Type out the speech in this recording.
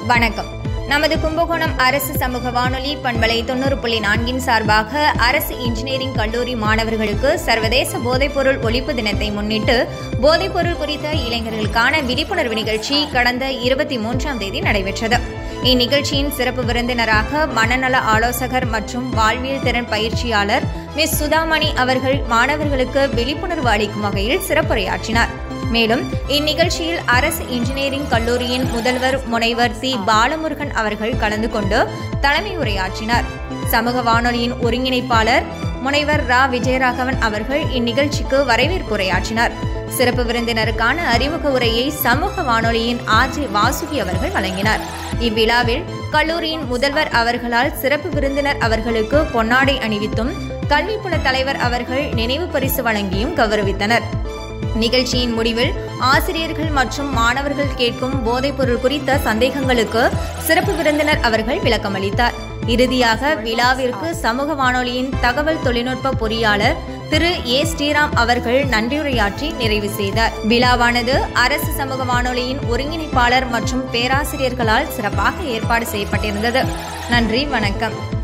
வணக்கம். நமது கும்பகோணம் அரசு சமூக வானொலி பண்பலை 90.4 சார்பாக அரசு இன்ஜினியரிங் கல்லூரி மாணவர்களுக்கு சர்வதேச போதைப்பொருள் ஒழிப்பு தினத்தை முன்னிட்டு போதைப்பொருள் குறித்த இளைஞர்களுக்கான விழிப்புணர்வு நிகழ்ச்சி கடந்த 23ஆம் தேதி நடைபெற்றது. இந்நிகழ்ச்சியின் சிறப்பு விருந்தினராக மனநல ஆலோசகர் மற்றும் வாழ்வியல் திறன் பயிற்சியாளர் மிஸ் சுதாமணி அவர்கள் மாணவர்களுக்கு விழிப்புணர்வு அளிக்கும் வகையில் சிறப்புரையாற்றினார். மேலும் இந்நிகழ்ச்சியில் அரசு இன்ஜினியரிங் கல்லூரியின் முதல்வர் முனைவர் சி பாலமுருகன் அவர்கள் கலந்து கொண்டு தலைமை உரையாற்றினார். சமூக வானொலியின் ஒருங்கிணைப்பாளர் முனைவர் ரா விஜயராகவன் அவர்கள் இந்நிகழ்ச்சிக்கு வரவேற்பு உரையாற்றினார். சிறப்பு விருந்தினருக்கான அறிமுக உரையை சமூக வானொலியின் ஆர்.ஜே. வாசுகி அவர்கள் வழங்கினார். இவ்விழாவில் கல்லூரியின் முதல்வர் அவர்களால் சிறப்பு விருந்தினர் அவர்களுக்கு பொன்னாடை அணிவித்தும் கல்விப்புல தலைவர் அவர்கள் நினைவு பரிசு வழங்கியும் கௌரவித்தனர். நிகழ்ச்சியின் முடிவில் ஆசிரியர்கள் மற்றும் மாணவர்கள் கேட்கும் போதைப்பொருள் குறித்த சந்தேகங்களுக்கு சிறப்பு விருந்தினர் அவர்கள் விளக்கமளித்தார். இறுதியாக விழாவிற்கு சமூக வானொலியின் தகவல் தொழில்நுட்ப பொறியாளர் திரு ஏ. ஸ்ரீராம் அவர்கள் நன்றியுரையாற்றி நிறைவு செய்தார். விழாவானது அரசு சமூக வானொலியின் ஒருங்கிணைப்பாளர் மற்றும் பேராசிரியர்களால் சிறப்பாக ஏற்பாடு செய்யப்பட்டிருந்தது. நன்றி, வணக்கம்.